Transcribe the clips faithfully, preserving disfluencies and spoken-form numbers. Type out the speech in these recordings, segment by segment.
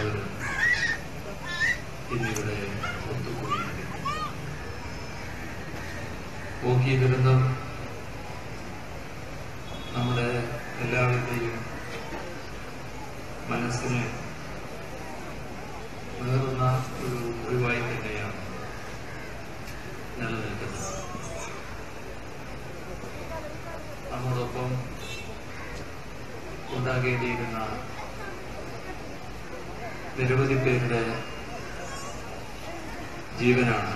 എല്ലാവരും ഇന്നിവിടെ ഒത്തുകൂടിയിരിക്കുന്നു. ഓഖി ദുരന്തം നമ്മുടെ എല്ലാവരുടെയും മനസ്സിന് ഉണർന്ന ഒരു ഒഴിവായി തന്നെയാണ് നിലനിൽക്കുന്നത്. നമ്മോടൊപ്പം ഉണ്ടാകേണ്ടിയിരുന്ന നിരവധി പേരുടെ ജീവനാണ്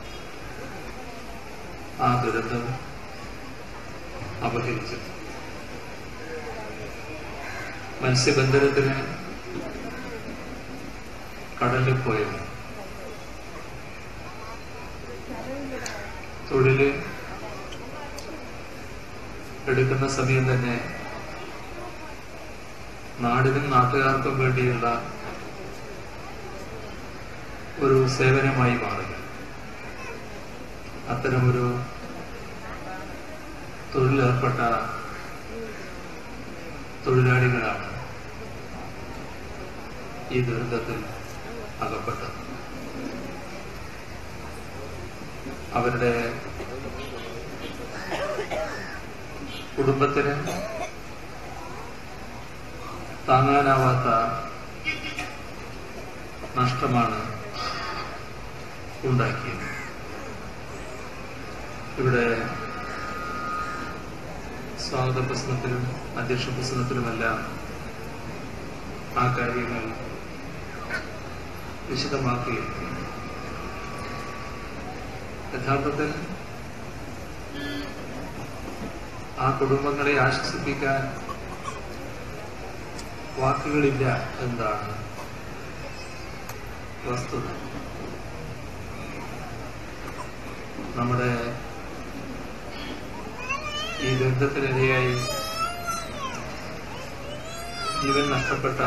ആ ദുരന്തം അപഹരിച്ചത്. മത്സ്യബന്ധനത്തിന് കടലിൽ പോയത്, തൊഴില് എടുക്കുന്ന സമയം തന്നെ നാടിനും നാട്ടുകാർക്കും വേണ്ടിയുള്ള ഒരു സേവനമായി മാറുക. അത്തരമൊരു തൊഴിലേർപ്പെട്ട തൊഴിലാളികളാണ് ഈ ദുരന്തത്തിൽ അകപ്പെട്ടത്. അവരുടെ കുടുംബത്തിന് താങ്ങാനാവാത്ത നഷ്ടമാണ് ഉണ്ടാക്കിയത്. ഇവിടെ സ്വാഗത പ്രസംഗത്തിലും അധ്യക്ഷ പ്രസംഗത്തിലുമെല്ലാം ആ കാര്യങ്ങൾ വിശദമാക്കുകയും യഥാർത്ഥത്തിൽ ആ കുടുംബങ്ങളെ ആശ്വസിപ്പിക്കാൻ വാക്കുകളില്ല എന്നതാണ് വസ്തുത. നമ്മുടെ ഈ ദുരന്തത്തിനിരയായി ജീവൻ നഷ്ടപ്പെട്ട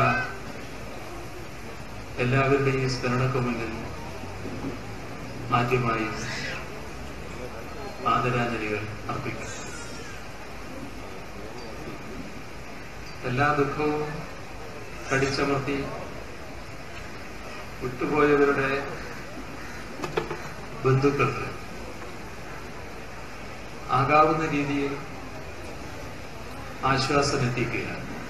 എല്ലാവരുടെയും സ്മരണയ്ക്ക് മുന്നിൽ ആദ്യമായി ആദരാഞ്ജലികൾ അർപ്പിക്കും. എല്ലാ ദുഃഖവും കടിച്ചമർത്തി വിട്ടുപോയവരുടെ ബന്ധുക്കൾക്ക് ആകാവുന്ന രീതിയിൽ ആശ്വാസമെത്തിക്കുക,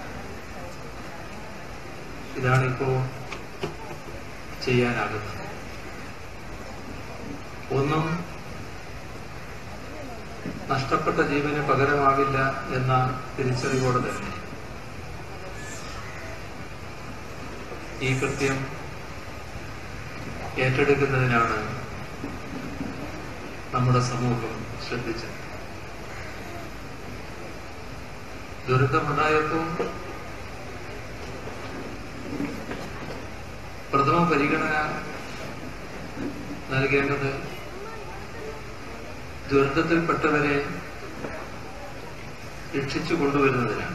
ഇതാണിപ്പോ ചെയ്യാനാകുന്നത്. ഒന്നും നഷ്ടപ്പെട്ട ജീവന് പകരമാവില്ല എന്ന തിരിച്ചറിവോടെ തന്നെ ഈ കൃത്യം ഏറ്റെടുക്കുന്നതിനാണ് നമ്മുടെ സമൂഹം ശ്രദ്ധിച്ചത്. ദുരന്തമുണ്ടായപ്പോൾ പ്രഥമ പരിഗണന നൽകേണ്ടത് ദുരന്തത്തിൽപ്പെട്ടവരെ രക്ഷിച്ചു കൊണ്ടുവരുന്നതിനാണ്.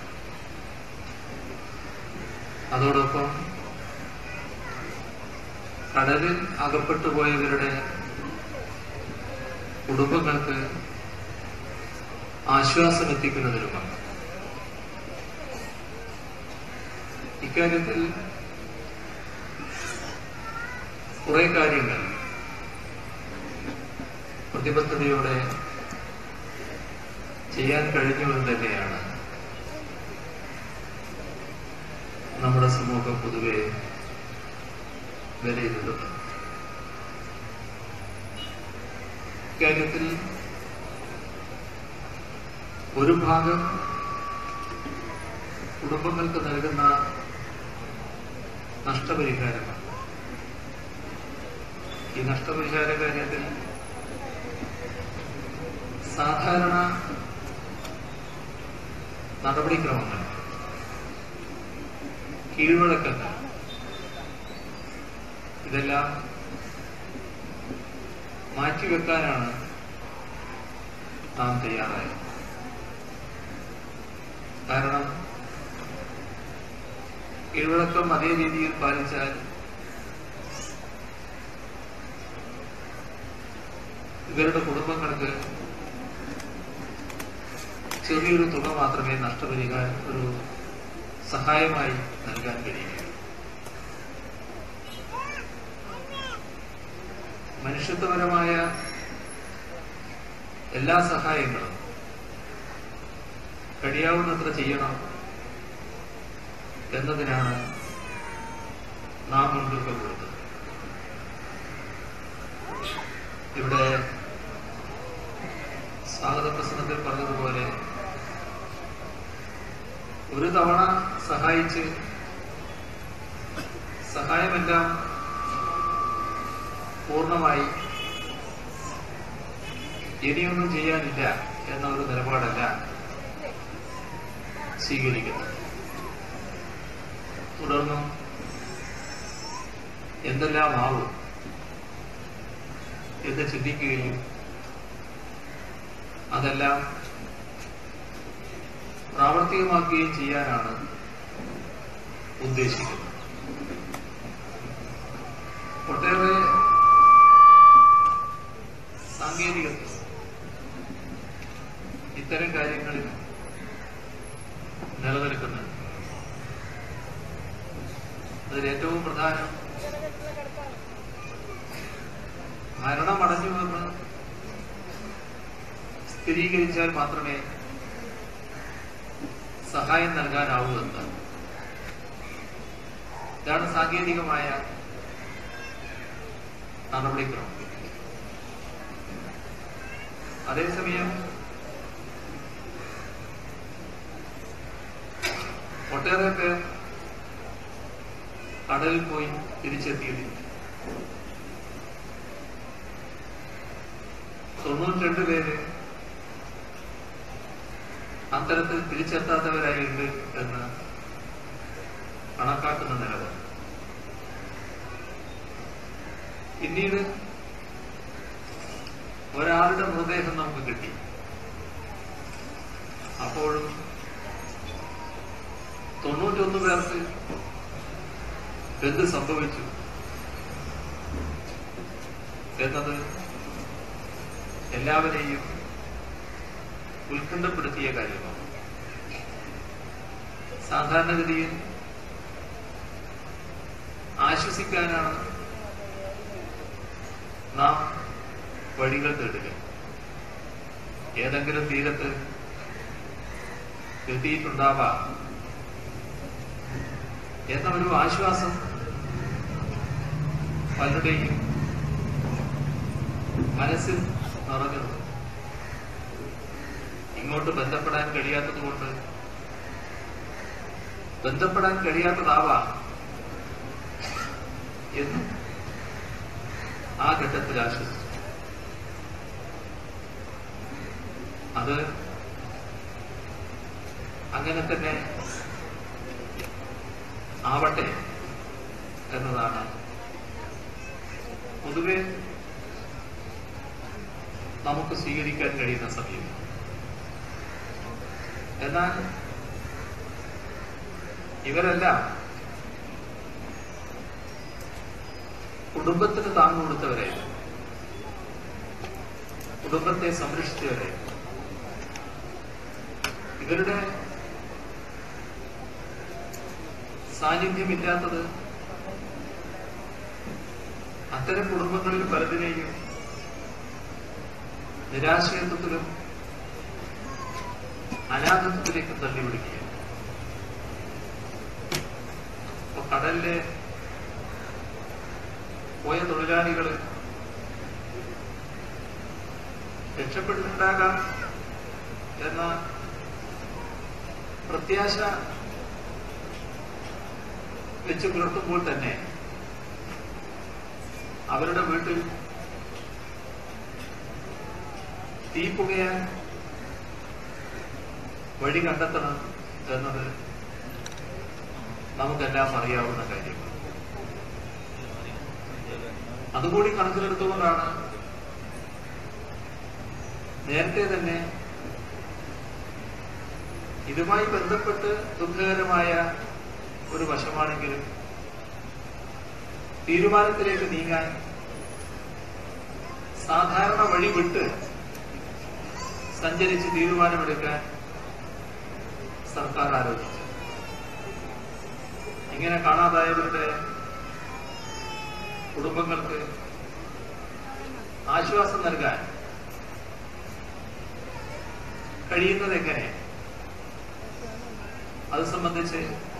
അതോടൊപ്പം കടലിൽ അകപ്പെട്ടു പോയവരുടെ കുടുംബങ്ങൾക്ക് ആശ്വാസമെത്തിക്കുന്നതിനുമാണ്. ഇക്കാര്യത്തിൽ കുറെ കാര്യങ്ങൾ പ്രതിബദ്ധതയോടെ ചെയ്യാൻ കഴിഞ്ഞുവെന്ന് തന്നെയാണ് നമ്മുടെ സമൂഹം പൊതുവെ വിലയിരുത്തുന്നത്. ഇക്കാര്യത്തിൽ ഒരു ഭാഗം കുടുംബങ്ങൾക്ക് നൽകുന്ന നഷ്ടപരിഹാരമാണ്. ഈ നഷ്ടപരിഹാര കാര്യത്തിൽ സാധാരണ നടപടിക്രമങ്ങൾ, കീഴ്വഴക്കങ്ങൾ, ഇതെല്ലാം മാറ്റിവെക്കാനാണ് നാം തയ്യാറായത്. കാരണം കീഴ്വഴക്കം അതേ രീതിയിൽ പാലിച്ചാൽ ഇവരുടെ കുടുംബങ്ങൾക്ക് ചെറിയൊരു തുക മാത്രമേ നഷ്ടപരിഹാരം ഒരു സഹായമായി നൽകാൻ കഴിയുകയുള്ളൂ. മനുഷ്യത്വപരമായ എല്ലാ സഹായങ്ങളും കഴിയാവുന്നത്ര ചെയ്യണം എന്നതിനാണ് നാം മുൻതൂക്കം കൊടുത്തത്. ഇവിടെ സ്വാഗത പ്രസംഗത്തിൽ പറഞ്ഞതുപോലെ ഒരു തവണ സഹായിച്ച് സഹായമെല്ലാം പൂർണ്ണമായി ഇനിയൊന്നും ചെയ്യാനില്ല എന്ന ഒരു നിലപാടല്ല സ്വീകരിക്കുന്നത്. തുടർന്നും എന്തെല്ലാം ആവും എന്ന് ചിന്തിക്കുകയും അതെല്ലാം പ്രാവർത്തികമാക്കുകയും ചെയ്യാനാണ് ഉദ്ദേശിക്കുന്നത്. ഒട്ടേറെ സാങ്കേതികത്വം ഇത്തരം കാര്യങ്ങളിൽ നിലനിൽക്കുന്നുണ്ട്. അതിൽ ഏറ്റവും പ്രധാനം മരണമടഞ്ഞുവെന്ന് സ്ഥിരീകരിച്ചാൽ മാത്രമേ സഹായം നൽകാനാവൂ എന്നാണ്. ഇതാണ് സാങ്കേതികമായ നടപടിക്രമം. അതേസമയം ഒട്ടേറെ പേർ കടലിൽ പോയി തിരിച്ചെത്തിയിട്ടില്ല. തൊണ്ണൂറ്റിരണ്ട് പേര് അത്തരത്തിൽ തിരിച്ചെത്താത്തവരായിട്ടുണ്ട് എന്ന് കണക്കാക്കുന്ന നിലപാട്. പിന്നീട് ഒരാളുടെ മൃതദേഹം നമുക്ക് കിട്ടി. അപ്പോഴും തൊണ്ണൂറ്റൊന്ന് പേർക്ക് എന്ത് സംഭവിച്ചു എന്നത് എല്ലാവരെയും ഉത്കണ്ഠപ്പെടുത്തിയ കാര്യമാണ്. സാധാരണഗതിയിൽ ആശ്വസിക്കാനാണ് നാം വഴികൾ തേടുക. ഏതെങ്കിലും തീരത്ത് എത്തിയിട്ടുണ്ടാവാം എന്ന ഒരു ആശ്വാസം പലരുടെയും മനസ്സിൽ നിറഞ്ഞു. ഇങ്ങോട്ട് ബന്ധപ്പെടാൻ കഴിയാത്തതുകൊണ്ട് ബന്ധപ്പെടാൻ കഴിയാത്തതാവാം എന്ന് ആ ഘട്ടത്തിൽ ആശ്വസിച്ചു. അത് അങ്ങനെ തന്നെ ആവട്ടെ എന്നതാണ് പൊതുവെ നമുക്ക് സ്വീകരിക്കാൻ കഴിയുന്ന സമീപനം. എന്നാൽ ഇവരെല്ലാം കുടുംബത്തിന് താങ്ങ് കൊടുത്തവരെ, കുടുംബത്തെ സംരക്ഷിച്ചവരെ. ഇവരുടെ സാന്നിധ്യമില്ലാത്തത് അത്തരം കുടുംബങ്ങളിൽ പലതിനെയും നിരാശയത്വത്തിലും അനാഥത്വത്തിലേക്ക് തള്ളിവിടുകയാണ്. അപ്പൊ കടലിലെ പോയ തൊഴിലാളികൾ രക്ഷപ്പെട്ടിട്ടുണ്ടാകാം എന്ന പ്രത്യാശ വെച്ച് പുലർത്തുമ്പോൾ തന്നെ അവരുടെ വീട്ടിൽ തീ പുകയാൻ വഴി കണ്ടെത്തണം എന്നത് നമുക്കെല്ലാം അറിയാവുന്ന കാര്യമാണ്. അതുകൂടി കണക്കിലെടുത്തുകൊണ്ടാണ് നേരത്തെ തന്നെ ഇതുമായി ബന്ധപ്പെട്ട് ദുഃഖകരമായ ഒരു വശമാണെങ്കിലും തീരുമാനത്തിലേക്ക് നീങ്ങാൻ സാധാരണ വഴി വിട്ട് സഞ്ചരിച്ച് തീരുമാനമെടുക്കാൻ സർക്കാർ ആലോചിച്ചു. ഇങ്ങനെ കാണാതായവരുടെ കുടുംബങ്ങൾക്ക് ആശ്വാസം നൽകാൻ കഴിയുന്നത് എങ്ങനെ? അത് സംബന്ധിച്ച്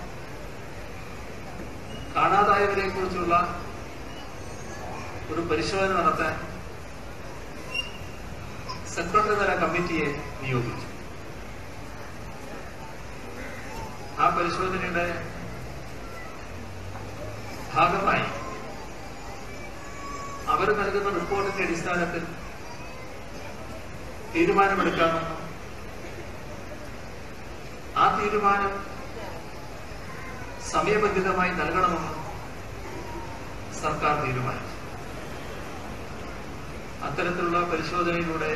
കാണാതായവരെ കുറിച്ചുള്ള ഒരു പരിശോധന നടത്താൻ സെക്രട്ടറി തല കമ്മിറ്റിയെ നിയോഗിച്ചു. ആ പരിശോധനയുടെ ഭാഗമായി അവർ നൽകുന്ന റിപ്പോർട്ടിന്റെ അടിസ്ഥാനത്തിൽ തീരുമാനമെടുക്കാമെന്നും ആ തീരുമാനം സമയബന്ധിതമായി നൽകണമെന്നും സർക്കാർ തീരുമാനിച്ചു. അത്തരത്തിലുള്ള പരിശോധനയിലൂടെ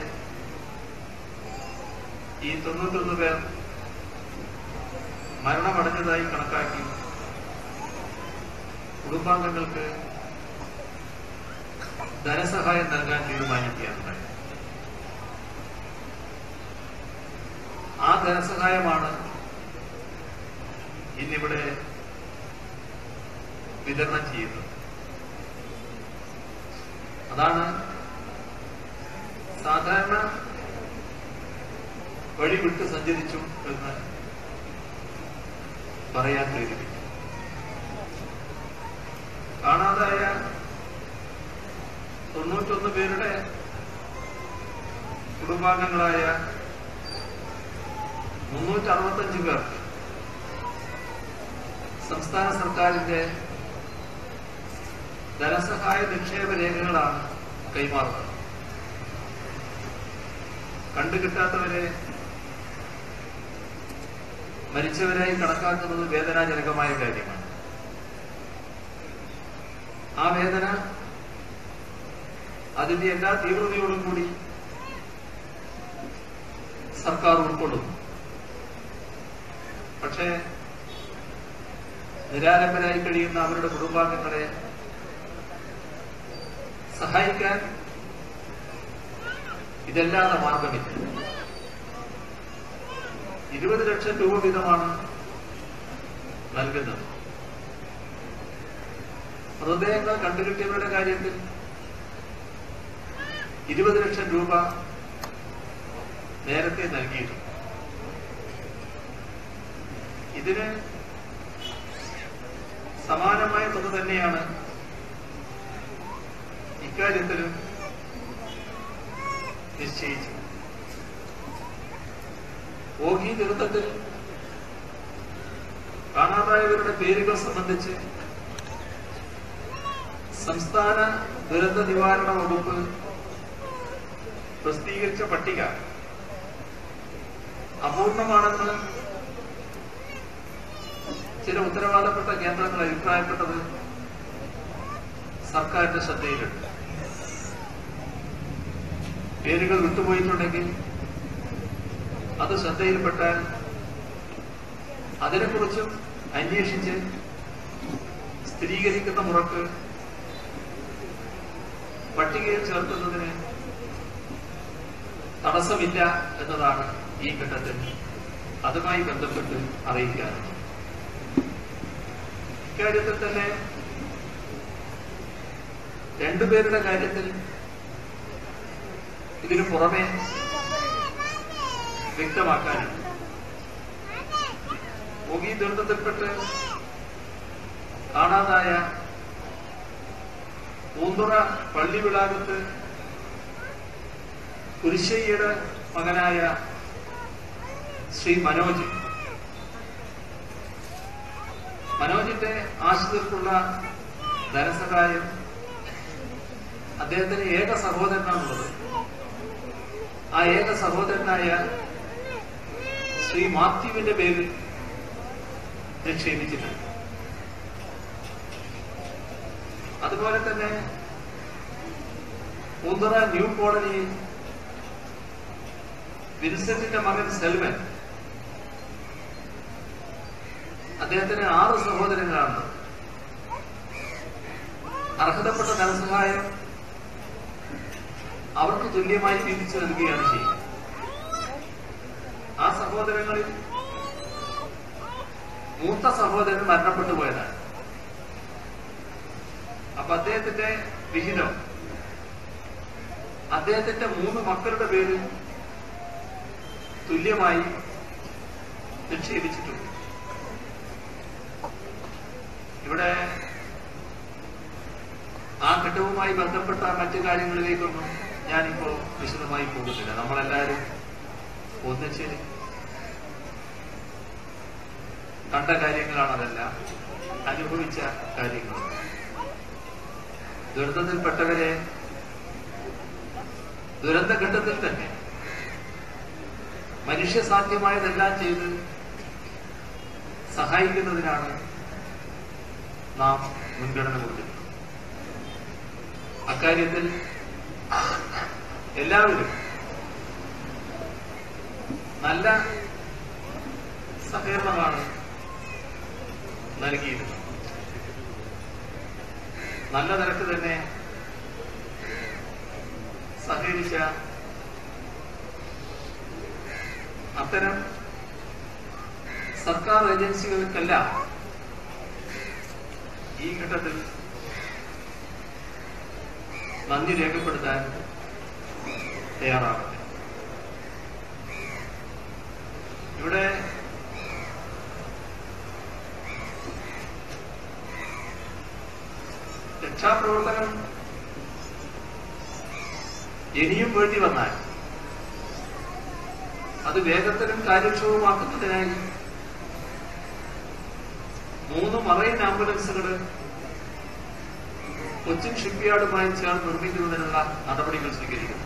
ഈ തൊണ്ണൂറ്റൊന്ന് പേർ മരണമടഞ്ഞതായി കണക്കാക്കി കുടുംബാംഗങ്ങൾക്ക് ധനസഹായം നൽകാൻ തീരുമാനിക്കുകയുണ്ടായി. ആ ധനസഹായമാണ് ഇന്നിവിടെ വിതരണം ചെയ്യുന്നത്. അതാണ് സാധാരണ വഴി വിട്ട് സഞ്ചരിച്ചു എന്ന് പറയാൻ പ്രേരിപ്പിക്കും. കാണാതായ തൊണ്ണൂറ്റൊന്ന് പേരുടെ കുടുംബാംഗങ്ങളായ മുന്നൂറ്റി അറുപത്തഞ്ച് പേർക്ക് സംസ്ഥാന സർക്കാരിന്റെ ധനസഹായ നിക്ഷേപ രേഖകളാണ് കൈമാറുന്നത്. കണ്ടുകിട്ടാത്തവരെ മരിച്ചവരായി കണക്കാക്കുന്നത് വേദനാജനകമായ കാര്യമാണ്. ആ വേദന അതിന്റെ എല്ലാ തീവ്രതയോടും കൂടി സർക്കാർ ഉൾക്കൊള്ളുന്നു. പക്ഷേ നിരാലംബരായി കഴിയുന്ന അവരുടെ കുടുംബാംഗങ്ങളെ സഹായിക്കാൻ ഇതല്ലാതെ മാർഗമില്ല. ഇരുപത് ലക്ഷം രൂപ വീതമാണ് നൽകുന്നത്. മൃതദേഹങ്ങൾ കണ്ടുകിട്ടിയവരുടെ കാര്യത്തിൽ ഇരുപത് ലക്ഷം രൂപ നേരത്തെ നൽകിയിരുന്നു. ഇതിന് സമാനമായ തുക തന്നെയാണ് ഇക്കാര്യത്തിലും നിശ്ചയിച്ചത്. ഓഖി ദുരന്തത്തിൽ കാണാതായവരുടെ പേരുകൾ സംബന്ധിച്ച് സംസ്ഥാന ദുരന്ത നിവാരണ വകുപ്പ് പ്രസിദ്ധീകരിച്ച പട്ടിക അപൂർണമാണെന്ന് ചില ഉത്തരവാദപ്പെട്ട കേന്ദ്രങ്ങൾ അഭിപ്രായപ്പെട്ടത് സർക്കാരിന്റെ ശ്രദ്ധയിലുണ്ട്. പേരുകൾ വിട്ടുപോയിട്ടുണ്ടെങ്കിൽ അത് ശ്രദ്ധയിൽപ്പെട്ടാൽ അതിനെക്കുറിച്ചും അന്വേഷിച്ച് സ്ഥിരീകരിക്കുന്ന മുറക്ക് പട്ടികയിൽ ചേർക്കുന്നതിന് തടസ്സമില്ല എന്നതാണ് ഈ ഘട്ടത്തിൽ അതുമായി ബന്ധപ്പെട്ട് അറിയിക്കാറുള്ളത്. ഇക്കാര്യത്തിൽ തന്നെ രണ്ടുപേരുടെ കാര്യത്തിൽ ഇതിനു പുറമെ വ്യക്തമാക്കാനുണ്ട്. ഓഖി ദുരന്തത്തിൽപ്പെട്ട് കാണാതായ പൂന്തുറ പള്ളിവിളാകത്ത് കുരിശ്ശയ്യയുടെ മകനായ ശ്രീ മനോജ്, മനോജിന്റെ ആശ്രിതർക്കുള്ള ധനസഹായം അദ്ദേഹത്തിന് ഏക സഹോദരനാണുള്ളത്. ആ ഏക സഹോദരനായ ശ്രീ മാത്യുവിന്റെ പേരിൽ നിക്ഷേപിച്ചിട്ടുണ്ട്. അതുപോലെ തന്നെ പൂന്തുറ ന്യൂ കോളനിയിൽ വിൻസെന്റിന്റെ മകൻ സെൽവൻ, അദ്ദേഹത്തിന് ആറ് സഹോദരങ്ങളാണ്. അർഹതപ്പെട്ട ധനസഹായം അവർക്ക് തുല്യമായി വീതിച്ചു നൽകുകയാണ് ചെയ്യുന്നത്. ആ സഹോദരങ്ങളിൽ മൂത്ത സഹോദരൻ മരണപ്പെട്ടു പോയതാണ്. അപ്പൊ അദ്ദേഹത്തിന്റെ വിഹിതം അദ്ദേഹത്തിന്റെ മൂന്ന് മക്കളുടെ പേര് തുല്യമായി നിക്ഷേപിച്ചിട്ടുണ്ട്. ഇവിടെ ആ ഘട്ടവുമായി ബന്ധപ്പെട്ട മറ്റു കാര്യങ്ങളിലേക്കൊന്നും ഞാനിപ്പോ വിശദമായി പോകുന്നില്ല. നമ്മളെല്ലാവരും ഒന്നിച്ച് കണ്ട കാര്യങ്ങളാണ് അതെല്ലാം, അനുഭവിച്ച കാര്യങ്ങൾ. ദുരന്തത്തിൽപ്പെട്ടവരെ ദുരന്തഘട്ടത്തിൽ തന്നെ മനുഷ്യസാധ്യമായതെല്ലാം ചെയ്ത് സഹായിക്കുന്നതിനാണ് നാം മുൻഗണന കൊടുക്കുന്നത്. അക്കാര്യത്തിൽ എല്ലാവരും നല്ല സഹകരണമാണ് നൽകിയിരുന്നത്. നല്ല നിരക്ക് തന്നെ സഹകരിച്ച അത്തരം സർക്കാർ ഏജൻസികൾക്കെല്ലാം ഈ ഘട്ടത്തിൽ നന്ദി രേഖപ്പെടുത്താൻ തയ്യാറാവട്ടെ. ഇവിടെ രക്ഷാപ്രവർത്തനം ഇനിയും വേണ്ടി വന്നാൽ അത് വേഗത്തിലും കാര്യക്ഷമമാക്കുന്നതിനായി മൂന്ന് മറൈൻ ആംബുലൻസുകൾ കൊച്ചിൻ ഷിപ്പ്യാർഡുമായി ചേർന്ന് നിർമ്മിക്കുന്നതിനുള്ള നടപടികൾ സ്വീകരിക്കുന്നു.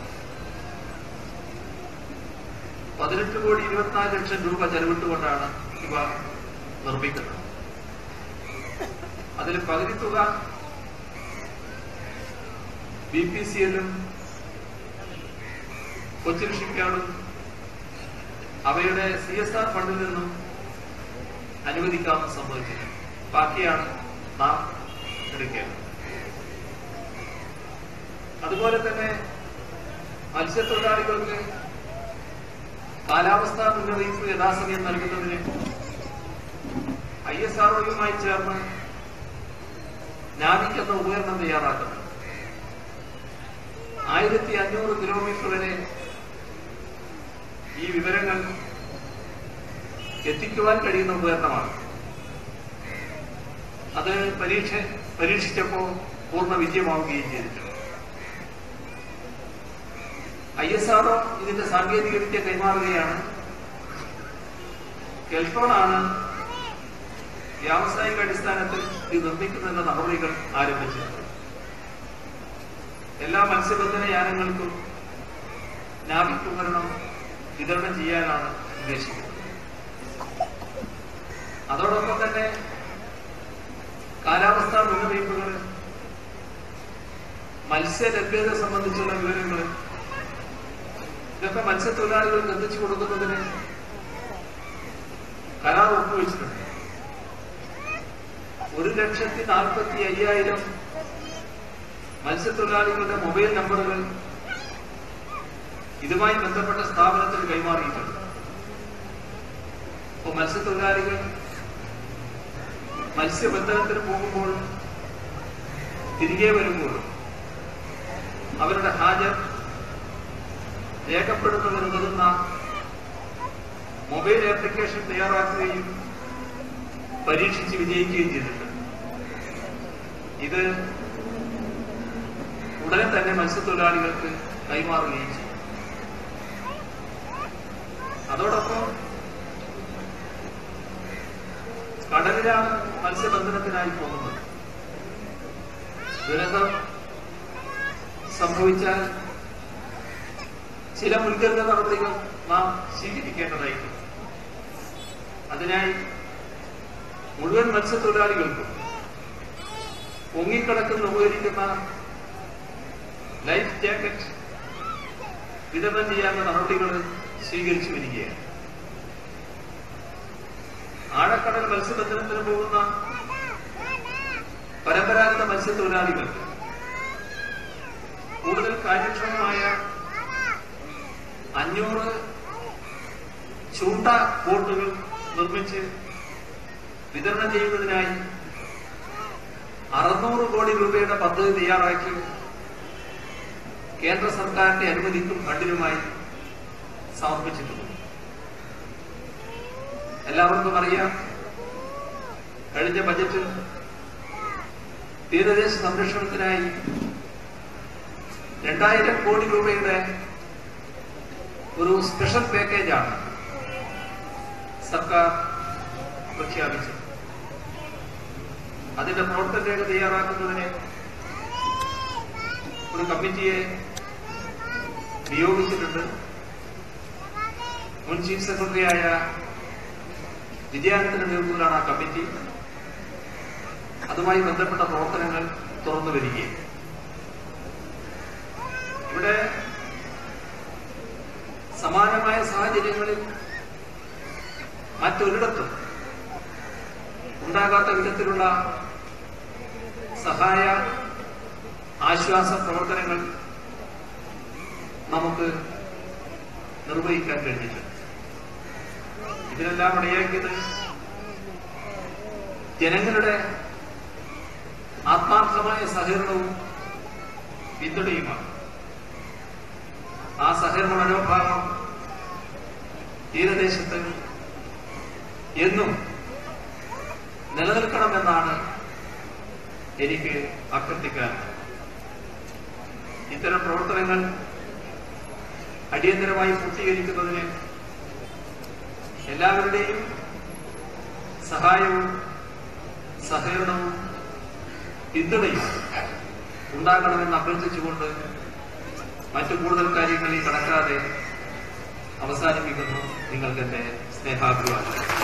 പതിനെട്ട് കോടി ഇരുപത്തിനാല് ലക്ഷം രൂപ ചെലവിട്ടുകൊണ്ടാണ് ഇവ നിർമ്മിക്കുന്നത്. അതിൽ പകുതി തുക ബി പി സി എല്ലും കൊച്ചിൻ ഷിപ്പ്യാർഡും അവയുടെ സി എസ് ആർ ഫണ്ടിൽ നിന്നും അനുവദിക്കാമെന്ന് സമ്മതിച്ചില്ല. ബാക്കിയാണ് നാം എടുക്കേണ്ടത്. അതുപോലെ തന്നെ മത്സ്യത്തൊഴിലാളികൾക്ക് കാലാവസ്ഥാ മുന്നറിയിപ്പ് യഥാസമയം നൽകുന്നതിന് ഐ എസ് ആർ ഒയുമായി ചേർന്ന് നാവിക് എന്ന ഉപകരണം തയ്യാറാക്കുന്നത് ആയിരത്തി അഞ്ഞൂറ് കിലോമീറ്റർ വരെ ഈ വിവരങ്ങൾ എത്തിക്കുവാൻ കഴിയുന്ന ഉപകരണമാണ്. അത് പരീക്ഷ പരീക്ഷിച്ചപ്പോൾ പൂർണ്ണ വിജയമാവുകയും ചെയ്തിട്ടുണ്ട്. ഐ എസ് ആർ ഒ ഇതിന്റെ സാങ്കേതിക വിദ്യ കൈമാറുകയാണ്. കെൽട്രോണാണ് വ്യാവസായിക അടിസ്ഥാനത്തിൽ ഇത് നിർമ്മിക്കുന്നതിന്റെ നടപടികൾ ആരംഭിച്ചത്. എല്ലാ മത്സ്യബന്ധന യാനങ്ങൾക്കും നാവിക് ഉപകരണം വിതരണം ചെയ്യാനാണ് ഉദ്ദേശിക്കുന്നത്. അതോടൊപ്പം തന്നെ കാലാവസ്ഥാ മുന്നറിയിപ്പുകൾ, മത്സ്യ ലഭ്യത സംബന്ധിച്ചുള്ള വിവരങ്ങൾ ഇതൊക്കെ മത്സ്യത്തൊഴിലാളികൾക്ക് എത്തിച്ചു കൊടുക്കുന്നതിന് കരാർ ഒപ്പുവെച്ചിട്ടുണ്ട്. ഒരു ലക്ഷത്തി നാൽപ്പത്തി അയ്യായിരം മത്സ്യത്തൊഴിലാളികളുടെ മൊബൈൽ നമ്പറുകൾ ഇതുമായി ബന്ധപ്പെട്ട സ്ഥാപനത്തിൽ കൈമാറിയിട്ടുണ്ട്. അപ്പോൾ മത്സ്യത്തൊഴിലാളികൾ മത്സ്യബന്ധനത്തിന് പോകുമ്പോൾ തിരികെ വരുമ്പോൾ അവരുടെ ഹാജർ രേഖപ്പെടുത്തുന്നതിനുതകുന്ന മൊബൈൽ ആപ്ലിക്കേഷൻ തയ്യാറാക്കുകയും പരീക്ഷിച്ച് വിജയിക്കുകയും ചെയ്തിട്ടുണ്ട്. ഇത് ഉടനെ തന്നെ മത്സ്യത്തൊഴിലാളികൾക്ക് കൈമാറുകയും ചെയ്യും. അതോടൊപ്പം കടലിലാണ് മത്സ്യബന്ധനത്തിനായി പോകുന്നത്. ദുരന്തം സംഭവിച്ചാൽ ചില മുൻകരുതൽ നടപടികൾ നാം സ്വീകരിക്കേണ്ടതായിട്ടുണ്ട്. അതിനായി മുഴുവൻ മത്സ്യത്തൊഴിലാളികൾക്കും പൊങ്ങിക്കിടക്കുന്ന ഉപകരിക്കുന്ന ലൈഫ് ജാക്കറ്റ് വിതരണം ചെയ്യാനുള്ള നടപടികൾ സ്വീകരിച്ചു വരികയാണ്. ആഴക്കടൽ മത്സ്യബന്ധനത്തിന് പോകുന്ന പരമ്പരാഗത മത്സ്യത്തൊഴിലാളികൾക്ക് കൂടുതൽ കാര്യക്ഷമമായ അഞ്ഞൂറ് ചൂണ്ട ബോട്ടുകൾ നിർമ്മിച്ച് വിതരണം ചെയ്യുന്നതിനായി അറുന്നൂറ് കോടി രൂപയുടെ പദ്ധതി തയ്യാറാക്കി കേന്ദ്ര സർക്കാരിന്റെ അനുമതിക്കും ഫണ്ടിനുമായി സമർപ്പിച്ചിട്ടുണ്ട്. എല്ലാവർക്കും അറിയാം, കഴിഞ്ഞ ബജറ്റിൽ തീരദേശ സംരക്ഷണത്തിനായി രണ്ടായിരം കോടി രൂപയുടെ ഒരു സ്പെഷ്യൽ പാക്കേജാണ് സർക്കാർ പ്രഖ്യാപിച്ചത്. അതിന്റെ പ്രവർത്തന രേഖ തയ്യാറാക്കുന്നതിന് ഒരു കമ്മിറ്റിയെ നിയോഗിച്ചിട്ടുണ്ട്. മുൻ ചീഫ് സെക്രട്ടറിയായ വിജയാനന്ദന്റെ നേതൃത്വത്തിലാണ് ആ കമ്മിറ്റി. അതുമായി ബന്ധപ്പെട്ട പ്രവർത്തനങ്ങൾ തുറന്നു വരികയും ഇവിടെ സമാനമായ സാഹചര്യങ്ങളിൽ മറ്റൊരിടത്തും ഉണ്ടാകാത്ത വിധത്തിലുള്ള സഹായ ആശ്വാസ പ്രവർത്തനങ്ങൾ നമുക്ക് നിർവഹിക്കാൻ കഴിഞ്ഞിട്ടുണ്ട്. ഇതിനെല്ലാം ഇടയാക്കിയത് ജനങ്ങളുടെ ആത്മാർത്ഥമായ സഹകരണവും പിന്തുണയുമാണ്. ആ സഹകരണ മനോഭാവം തീരദേശത്ത് എന്നും നിലനിൽക്കണമെന്നാണ് എനിക്ക് അഭ്യർത്ഥിക്കാൻ. ഇത്തരം പ്രവർത്തനങ്ങൾ അടിയന്തരമായി പൂർത്തീകരിക്കുന്നതിന് എല്ലാവരുടെയും സഹായവും സഹകരണവും പിന്തുണയും ഉണ്ടാകണമെന്ന് അഭ്യർത്ഥിച്ചുകൊണ്ട് മറ്റു കൂടുതൽ കാര്യങ്ങളിൽ കടക്കാതെ അവസാനിപ്പിക്കുന്നു. നിങ്ങൾക്ക് എന്റെ സ്നേഹാഭിവാദം.